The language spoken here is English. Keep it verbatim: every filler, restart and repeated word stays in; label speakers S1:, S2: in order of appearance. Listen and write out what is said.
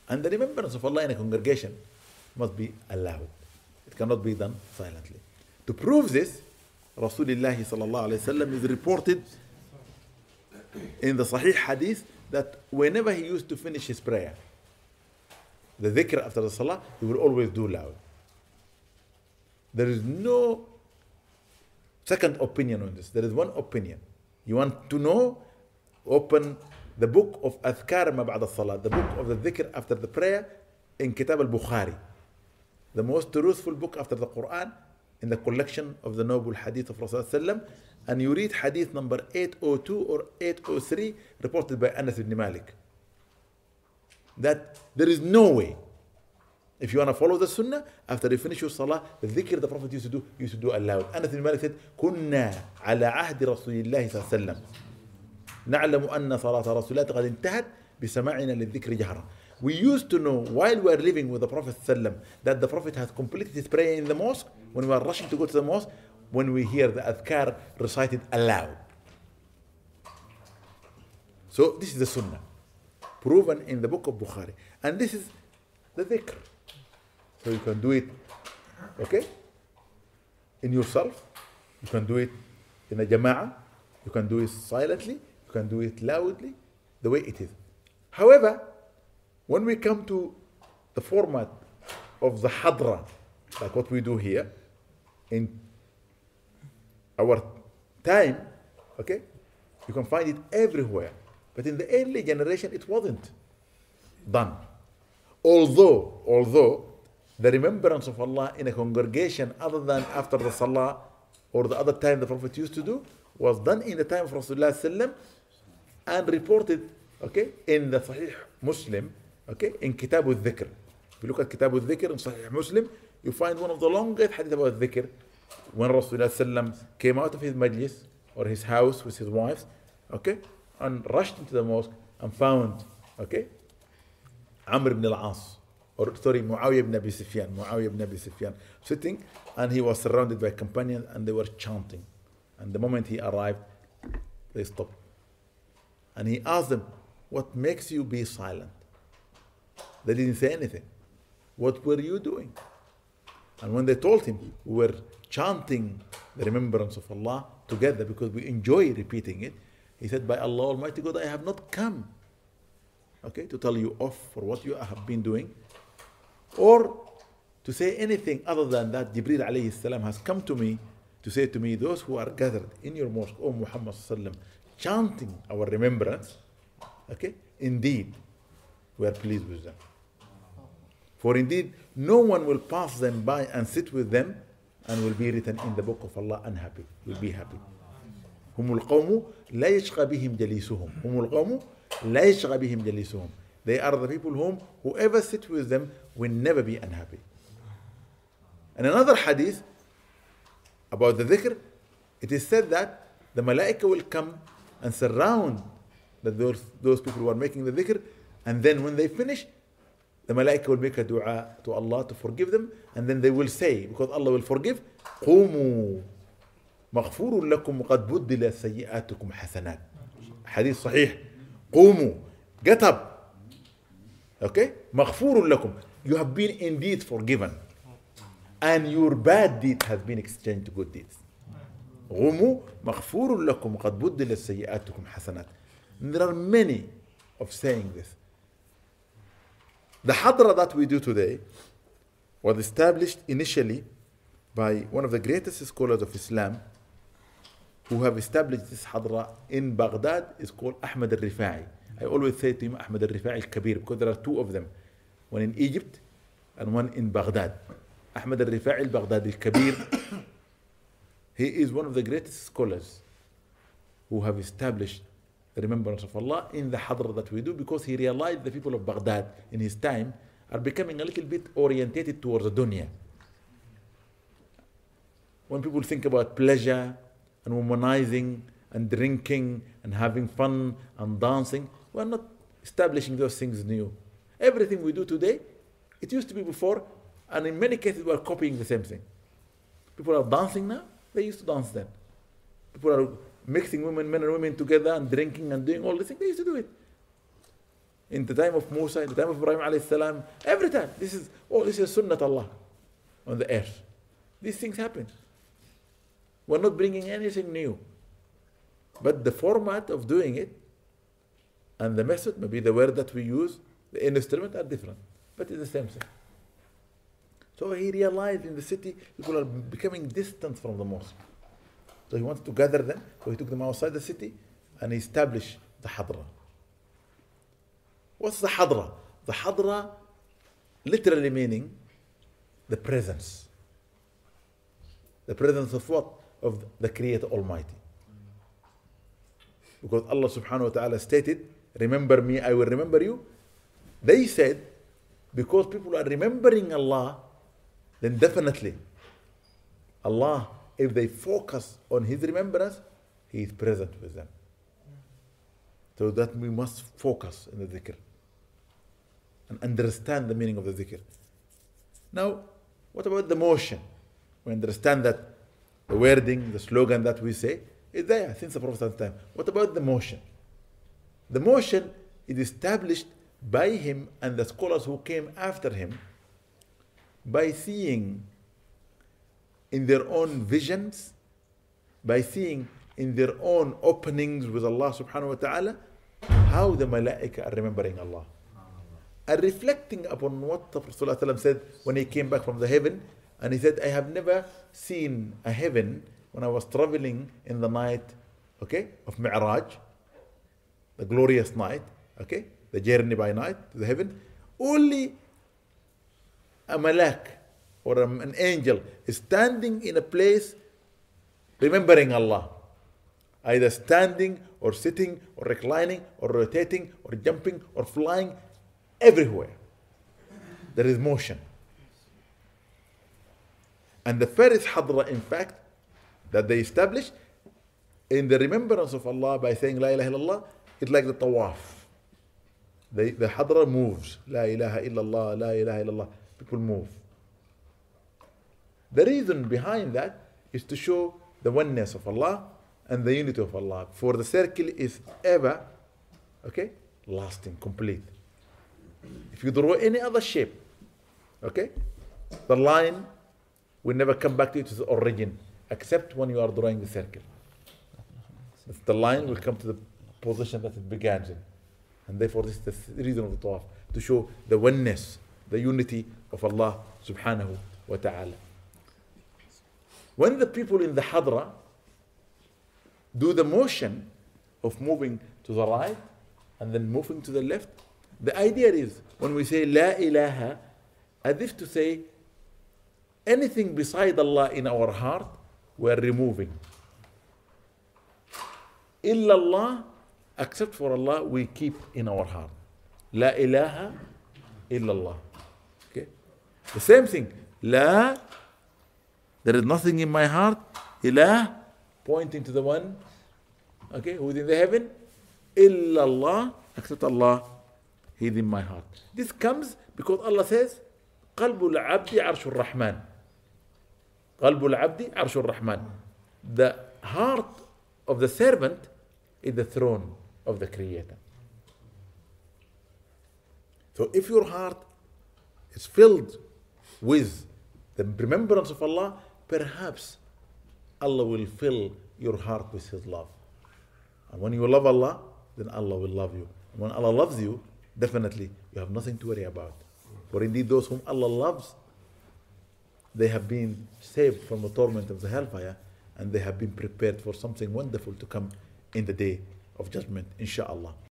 S1: And the remembrance of Allah in a congregation must be allowed. It cannot be done silently. To prove this, Rasulullah sallallahu alayhi wasallam is reported in the Sahih Hadith that whenever he used to finish his prayer, the dhikr after the salah, he would always do loud. There is no second opinion on this. There is one opinion. You want to know? Open the book of Adhkar ma ba'da salah, the book of the dhikr after the prayer in Kitab al-Bukhari, the most truthful book after the Quran in the collection of the noble hadith of Rasulullah, and you read hadith number eight oh two or eight oh three reported by Anas ibn Malik, that there is no way, if you want to follow the sunnah, after you finish your salah, the dhikr the Prophet used to do, used to do aloud. Anas ibn Malik said, كنا على عهد رسول الله صلى الله عليه وسلم نعلم أن صلاة رسول الله قد انتهت بسماعنا للذكر جهرا. We used to know while we were living with the Prophet ﷺ that the Prophet has completed his prayer in the mosque. When we are rushing to go to the mosque, when we hear the adhkar recited aloud. So this is the sunnah proven in the book of Bukhari, and this is the dhikr. So you can do it, okay, in yourself. You can do it in a jama'ah. You can do it silently. You can do it loudly, the way it is. However, when we come to the format of the hadra, like what we do here, in our time, okay, you can find it everywhere. But in the early generation, it wasn't done. Although, although the remembrance of Allah in a congregation other than after the salah or the other time the Prophet used to do was done in the time of Rasulullah sallam and reported, okay, in the Sahih Muslim, okay, in Kitab al-Dhikr. If you look at Kitab al-Dhikr in Sahih Muslim, you find one of the longest hadith about dhikr. When Rasulullah sallam came out of his majlis or his house with his wives, okay, and rushed into the mosque and found, okay, Amr ibn al-As, or sorry, Muawiyah ibn Abi Sufyan, Muawiyah ibn Abi Sufyan, sitting, and he was surrounded by companions and they were chanting. And the moment he arrived, they stopped. And he asked them, what makes you be silent? They didn't say anything. What were you doing? And when they told him, we were chanting the remembrance of Allah together because we enjoy repeating it, he said, by Allah Almighty God, I have not come, okay, to tell you off for what you have been doing, or to say anything other than that Jibreel alayhi salam has come to me to say to me, those who are gathered in your mosque, O Muhammad sallam, chanting our remembrance, okay, indeed, we are pleased with them. For indeed, no one will pass them by and sit with them and will be written in the book of Allah unhappy, will be happy. هم القوم لا يشقى بهم جليسهم. هم القوم لا يشقى بهم جليسهم. They are the people whom whoever sits with them will never be unhappy. And another hadith about the dhikr, it is said that the malaika will come and surround the, those, those people who are making the dhikr, and then when they finish, the malaika will make a dua to Allah to forgive them, and then they will say, because Allah will forgive, قوموا مغفور لكم قد بدل سيئاتكم حسنات. حديث صحيح. قوموا, get up, okay, مغفور لكم, you have been indeed forgiven and your bad deed has been exchanged to good deeds. قوموا مغفور لكم قد بدل سيئاتكم حسنات. There are many of saying this. The hadra that we do today was established initially by one of the greatest scholars of Islam who have established this hadra in Baghdad. Is called Ahmad al-Rifa'i. I always say to him Ahmad al-Rifa'i al-Kabir because there are two of them, one in Egypt and one in Baghdad. Ahmad al-Rifa'i al-Baghdadi al-Kabir, he is one of the greatest scholars who have established the remembrance of Allah in the hadra that we do, because he realized the people of Baghdad in his time are becoming a little bit orientated towards the dunya. When people think about pleasure and womanizing and drinking and having fun and dancing, we're not establishing those things new. Everything we do today, it used to be before, and in many cases we're copying the same thing. People are dancing now, they used to dance then. People are mixing women, men and women together and drinking and doing all these things, they used to do it. in the time of Musa, in the time of Ibrahim alayhi salam, every time. This is, oh, this is Sunnat Allah on the earth. These things happen. We're not bringing anything new. But the format of doing it and the method, maybe the word that we use, the instrument are different, but it's the same thing. So he realized in the city, people are becoming distant from the mosque. So he wanted to gather them, so he took them outside the city and he established the Hadra. What's the Hadra? The Hadra literally meaning the presence. The presence of what? Of the Creator Almighty. Because Allah subhanahu wa ta'ala stated, remember me, I will remember you. They said, because people are remembering Allah, then definitely Allah, if they focus on His remembrance, He is present with them. So that we must focus in the dhikr and understand the meaning of the dhikr. Now, what about the motion? We understand that the wording, the slogan that we say is there since the Prophet's time. What about the motion? The motion is established by him and the scholars who came after him by seeing in their own visions, by seeing in their own openings with Allah subhanahu wa ta'ala, how the malaika are remembering Allah. And reflecting upon what the Prophet said when he came back from the heaven, and he said, I have never seen a heaven when I was traveling in the night, okay, of Mi'raj, the glorious night, okay, the journey by night to the heaven, only a malak or an angel is standing in a place remembering Allah, either standing or sitting or reclining or rotating or jumping or flying, everywhere there is motion. And the first hadra, in fact, that they established in the remembrance of Allah by saying La ilaha illallah, it's like the tawaf. The, the hadra moves. La ilaha illallah, la ilaha illallah. People move. The reason behind that is to show the oneness of Allah and the unity of Allah. For the circle is ever, okay, lasting, complete. If you draw any other shape, okay, the line will never come back to its origin, except when you are drawing the circle. The line will come to the position that it began in. And therefore this is the reason of the tawaf, to show the oneness, the unity of Allah subhanahu wa ta'ala. When the people in the hadra do the motion of moving to the right and then moving to the left, the idea is when we say La ilaha, as if to say anything beside Allah in our heart, we are removing. Illallah, except for Allah, we keep in our heart. La ilaha illallah. Okay? The same thing. La, there is nothing in my heart. Ilah, pointing to the one, okay, who is in the heaven. Illallah, except Allah, He is in my heart. This comes because Allah says, Qalbul abdi arshur rahman. Qalbul abdi arshur rahman. The heart of the servant is the throne of the Creator. So if your heart is filled with the remembrance of Allah, perhaps Allah will fill your heart with His love. And when you love Allah, then Allah will love you. And when Allah loves you, definitely you have nothing to worry about. For indeed those whom Allah loves, they have been saved from the torment of the hellfire, and they have been prepared for something wonderful to come in the day of judgment, insha'Allah.